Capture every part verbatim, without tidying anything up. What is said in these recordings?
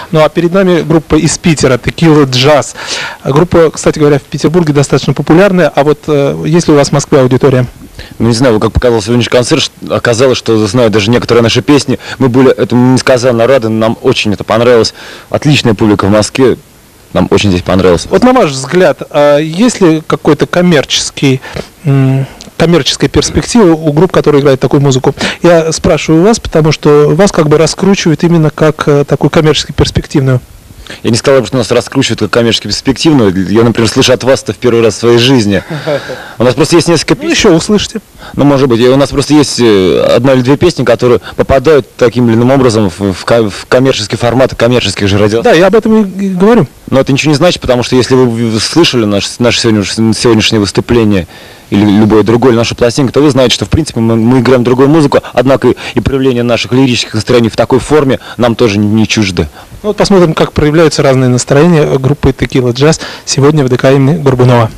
Ну а перед нами группа из Питера, Tequila Jazz. Группа, кстати говоря, в Петербурге достаточно популярная, а вот э, есть ли у вас в Москве аудитория? Ну, не знаю, как показал сегодняшний концерт, оказалось, что знают даже некоторые наши песни. Мы были этому несказанно рады, нам очень это понравилось. Отличная публика в Москве, нам очень здесь понравилось. Вот на ваш взгляд, а есть ли какой-то коммерческий, коммерческая перспектива у групп, которые играют такую музыку? Я спрашиваю вас, потому что вас как бы раскручивают именно как такую коммерчески перспективную. Я не сказал, что нас раскручивают как коммерчески перспективную. Я, например, слышу от вас это в первый раз в своей жизни. У нас просто есть несколько песен. Ну, еще услышите. Ну, может быть. У нас просто есть одна или две песни, которые попадают таким или иным образом в, в коммерческий формат коммерческих же радио. Да, я об этом и говорю. Но это ничего не значит, потому что если вы слышали наше, наше сегодняшнее, сегодняшнее выступление или любое другое, нашу пластинку, то вы знаете, что в принципе мы, мы играем другую музыку, однако и, и проявление наших лирических настроений в такой форме нам тоже не, не чужды. Ну, вот посмотрим, как проявляются разные настроения группы Tequila Jazz сегодня в ДК имени Горбунова.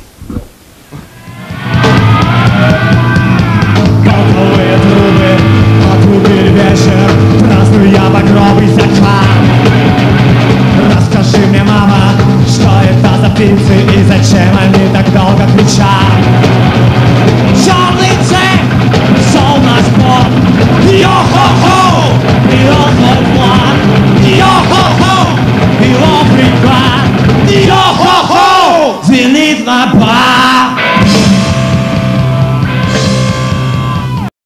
Готовые трубы, отрубили вечер, празднуя багровый закат. Расскажи мне, мама, что это за птицы и зачем они так долго кричат? Черный цепь, сол наш бог, йо-хо!